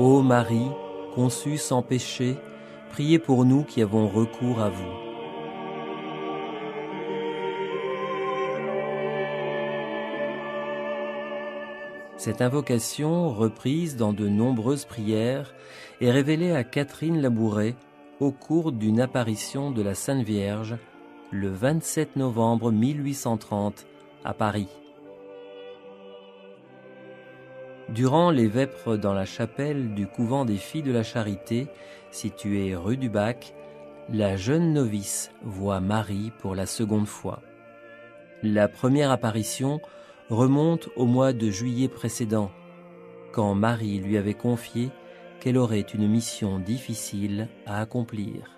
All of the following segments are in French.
Ô Marie, conçue sans péché, priez pour nous qui avons recours à vous. Cette invocation, reprise dans de nombreuses prières, est révélée à Catherine Labouré au cours d'une apparition de la Sainte Vierge le 27 novembre 1830 à Paris. Durant les vêpres dans la chapelle du couvent des Filles de la Charité, située rue du Bac, la jeune novice voit Marie pour la seconde fois. La première apparition remonte au mois de juillet précédent, quand Marie lui avait confié qu'elle aurait une mission difficile à accomplir.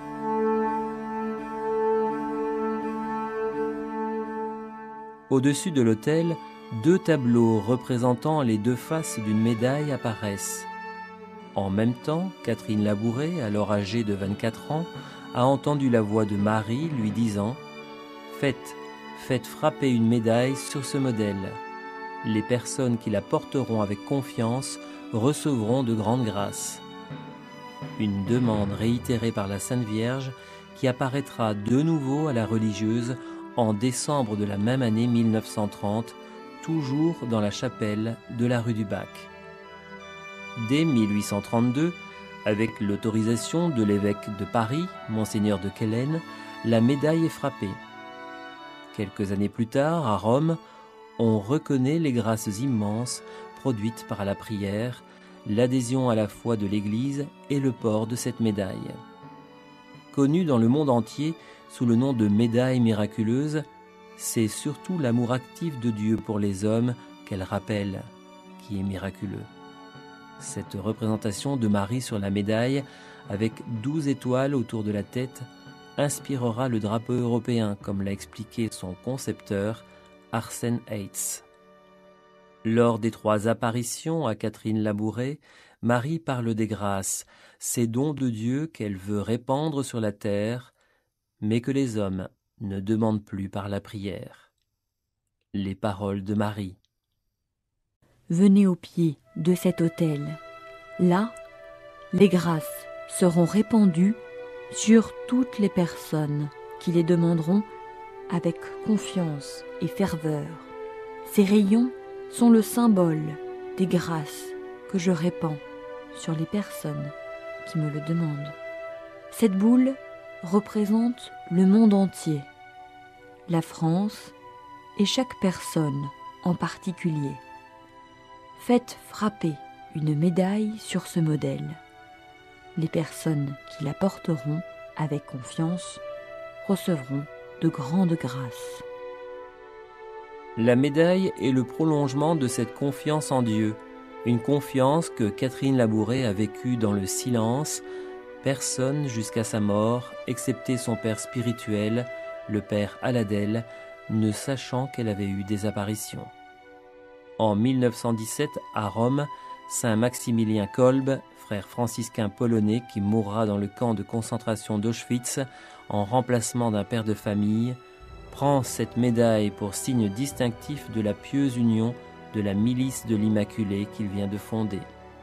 Au-dessus de l'autel, 2 tableaux représentant les 2 faces d'une médaille apparaissent. En même temps, Catherine Labouré, alors âgée de 24 ans, a entendu la voix de Marie lui disant « Faites frapper une médaille sur ce modèle. Les personnes qui la porteront avec confiance recevront de grandes grâces. » Une demande réitérée par la Sainte Vierge qui apparaîtra de nouveau à la religieuse en décembre de la même année 1930, toujours dans la chapelle de la rue du Bac. Dès 1832, avec l'autorisation de l'évêque de Paris, Monseigneur de Quélen, la médaille est frappée. Quelques années plus tard, à Rome, on reconnaît les grâces immenses produites par la prière, l'adhésion à la foi de l'Église et le port de cette médaille. Connue dans le monde entier sous le nom de médaille miraculeuse, c'est surtout l'amour actif de Dieu pour les hommes qu'elle rappelle, qui est miraculeux. Cette représentation de Marie sur la médaille, avec 12 étoiles autour de la tête, inspirera le drapeau européen, comme l'a expliqué son concepteur, Arsène Heitz. Lors des 3 apparitions à Catherine Labouré, Marie parle des grâces, ces dons de Dieu qu'elle veut répandre sur la terre, mais que les hommes ne demandent plus par la prière. Les paroles de Marie. Venez au pied de cet autel. Là, les grâces seront répandues sur toutes les personnes qui les demanderont avec confiance et ferveur. Ces rayons sont le symbole des grâces que je répands sur les personnes qui me le demandent. Cette boule représente le monde entier, la France et chaque personne en particulier. Faites frapper une médaille sur ce modèle. Les personnes qui la porteront avec confiance recevront de grandes grâces. La médaille est le prolongement de cette confiance en Dieu, une confiance que Catherine Labouré a vécue dans le silence, personne jusqu'à sa mort, excepté son père spirituel, le père Aladel, ne sachant qu'elle avait eu des apparitions. En 1917, à Rome, saint Maximilien Kolbe, frère franciscain polonais qui mourra dans le camp de concentration d'Auschwitz en remplacement d'un père de famille, prend cette médaille pour signe distinctif de la pieuse union de la milice de l'Immaculée qu'il vient de fonder.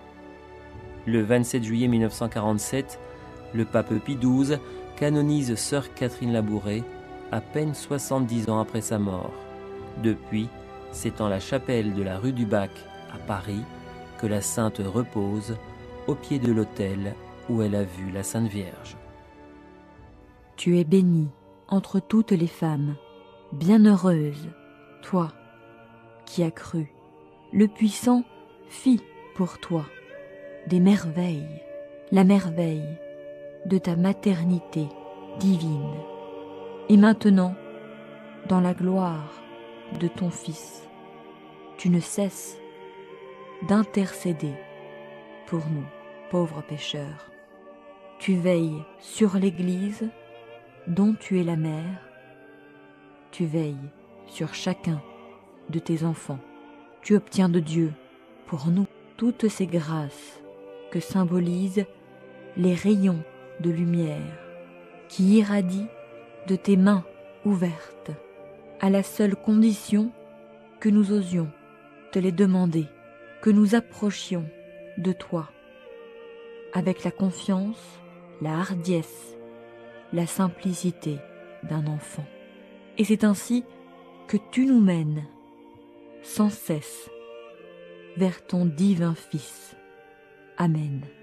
Le 27 juillet 1947, le pape Pie XII canonise sœur Catherine Labouré, à peine 70 ans après sa mort. Depuis, c'est en la chapelle de la rue du Bac, à Paris, que la sainte repose, au pied de l'autel où elle a vu la Sainte Vierge. Tu es bénie entre toutes les femmes, bienheureuse, toi qui as cru. Le Puissant fit pour toi des merveilles, la merveille de ta maternité divine. Et maintenant, dans la gloire de ton Fils, tu ne cesses d'intercéder pour nous, pauvres pécheurs. Tu veilles sur l'Église dont tu es la mère. Tu veilles sur chacun de tes enfants. Tu obtiens de Dieu, pour nous, toutes ces grâces que symbolisent les rayons de lumière qui irradient de tes mains ouvertes, à la seule condition que nous osions te les demander, que nous approchions de toi avec la confiance, la hardiesse, la simplicité d'un enfant. Et c'est ainsi que tu nous mènes sans cesse vers ton divin Fils. Amen.